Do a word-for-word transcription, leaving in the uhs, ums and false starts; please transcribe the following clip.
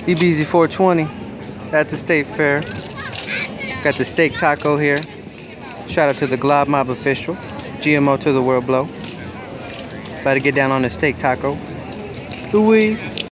E B Z four twenty at the State Fair. Got the steak taco here. Shout out to the Glob Mob official. G M O to the world blow. About to get down on the steak taco. Ooh-wee.